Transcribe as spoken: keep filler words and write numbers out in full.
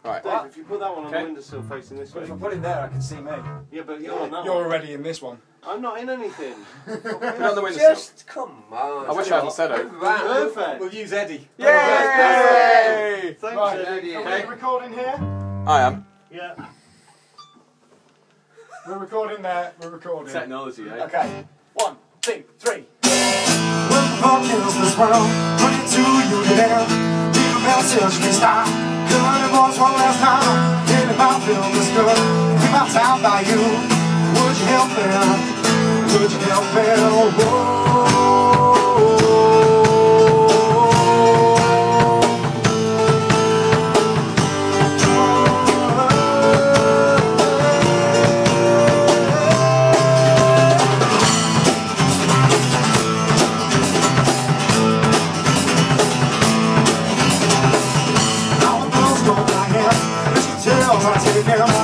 Right. Dave, What? if you put that one on Okay. the windowsill facing this But way. if I put it there, I can see me. Yeah, but you're on that You're one. already in this one. I'm not in anything. Put it on the windowsill. Just come on. I wish I hadn't said it. Perfect. We'll use Eddie. Yay! Thanks, Right, Eddie. are we recording here? I am. Yeah. We're recording there, we're recording. Technology, eh? Okay. One, two, three. When the ball kills this world, put it to you today. Leave a message, we stop. Killing the boys one last time. If I feel this good, if I time by you, would you help me? Would you help me? Now the girls go by here, let's tell her to get